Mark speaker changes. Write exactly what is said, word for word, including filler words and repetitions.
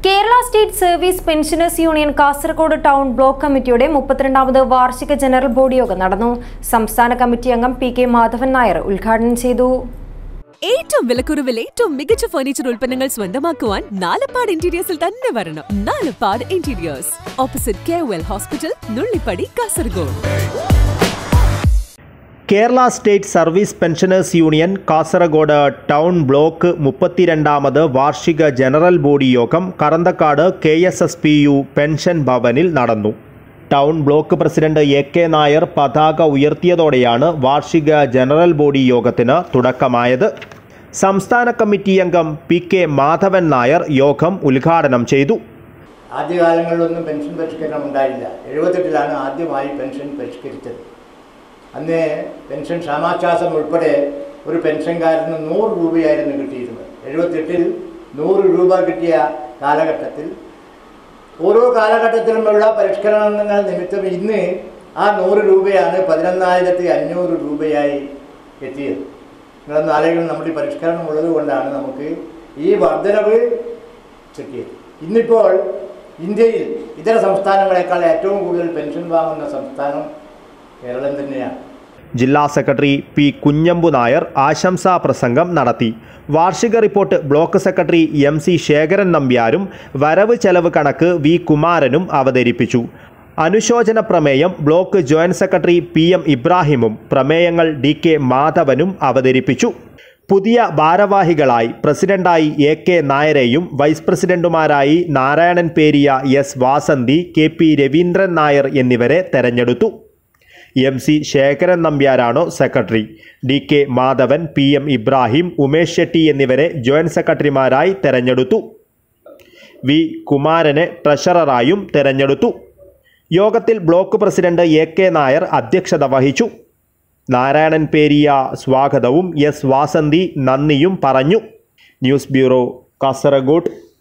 Speaker 1: Kerala state service pensioners union Kasaragod town block കമ്മിറ്റിയുടെ മുപ്പത്തിരണ്ടാമത് വാർഷിക ജനറൽ ബോഡി യോഗം നടന്നു. സംസ്ഥാന കമ്മിറ്റി അംഗം പി കെ മാധവൻ നായർ ഉദ്ഘാടനം ചെയ്തു.
Speaker 2: ഏറ്റവും വിലക്കുറവിൽ ഏറ്റവും മികച്ച ഫർണിച്ചർ ഉൽപ്പന്നങ്ങൾ സ്വന്തമാക്കുവാൻ നാലപ്പാട് ഇന്റീരിയേഴ്സിൽ തന്നെ വരണം. Nalappad interiors, opposite K O L hospital, Nullippady, Kasaragod.
Speaker 3: Kerala state service pensioners union Kasaragod town block മുപ്പത്തിരണ്ടാമത് വാർഷിക ജനറൽ ബോഡി യോഗം Karanthakkad K S S P U pension ഭവനിൽ നടന്നു. Town block president A K Nair പതാക ഉയർത്തിയതോടെയാണ് വാർഷിക ജനറൽ ബോഡി യോഗത്തിന് തുടക്കമായത്. സംസ്ഥാന കമ്മിറ്റി അംഗം പി കെ മാധവൻ നായർ യോഗം ഉദ്ഘാടനം ചെയ്തു.
Speaker 4: ആദ്യകാലങ്ങളിലൊന്നും പെൻഷൻ പരിഷ്കരണം ഉണ്ടായില്ല. എഴുപത്തെട്ടിലാണ് ആദ്യമായി പെൻഷൻ പരിഷ്കരിച്ചത്. അന്ന് പെൻഷൻ ക്ഷാമാശ്വാസം ഉൾപ്പെടെ ഒരു പെൻഷൻകാരന് നൂറ് രൂപയായിരുന്നു കിട്ടിയിരുന്നത്. എഴുപത്തെട്ടിൽ നൂറ് രൂപ കിട്ടിയ കാലഘട്ടത്തിൽ ഓരോ കാലഘട്ടത്തിലുമുള്ള പരിഷ്കരണങ്ങൾ നിമിത്തം ഇന്ന് ആ നൂറ് രൂപയാണ് പതിനൊന്നായിരത്തി അഞ്ഞൂറ് രൂപയായി എത്തിയത്. നിങ്ങളൊന്ന് ആലോചിക്കണം, നമ്മുടെ ഈ പരിഷ്കരണം ഉള്ളത് കൊണ്ടാണ് നമുക്ക് ഈ വർധനവ് കിട്ടിയത്. ഇന്നിപ്പോൾ ഇന്ത്യയിൽ ഇതര സംസ്ഥാനങ്ങളെക്കാൾ ഏറ്റവും കൂടുതൽ പെൻഷൻ വാങ്ങുന്ന സംസ്ഥാനം കേരളം തന്നെയാണ്.
Speaker 3: ജില്ലാ സെക്രട്ടറി പി കുഞ്ഞമ്പു നായർ ആശംസാ പ്രസംഗം നടത്തി. വാർഷിക report block secretary M C Sekharan നമ്പ്യാരും വരവ് ചെലവ് കണക്ക് വി കുമാരനും അവതരിപ്പിച്ചു. അനുശോചന പ്രമേയം block joint secretary P M ഇബ്രാഹിമും പ്രമേയങ്ങൾ ഡി കെ മാധവനും അവതരിപ്പിച്ചു. പുതിയ ഭാരവാഹികളായി പ്രസിഡന്റായി എ കെ നായരെയും വൈസ് പ്രസിഡന്റുമാരായി Narayanan Periya, S Vasanthi, K P Raveendran Nair എന്നിവരെ തെരഞ്ഞെടുത്തു. എം സി ശേഖരൻ നമ്പ്യാരാണ് secretary. D K Madhavan, P M Ibrahim, Umesh Shetty എന്നിവരെ ജോയിന്റ് സെക്രട്ടറിമാരായി തെരഞ്ഞെടുത്തു. വി കുമാരനെ ട്രഷററായും തെരഞ്ഞെടുത്തു. യോഗത്തിൽ block president A K Nair അധ്യക്ഷത വഹിച്ചു. നാരായണൻ പേരിയ സ്വാഗതവും എസ് വാസന്തി നന്ദിയും പറഞ്ഞു. News bureau, Kasaragod.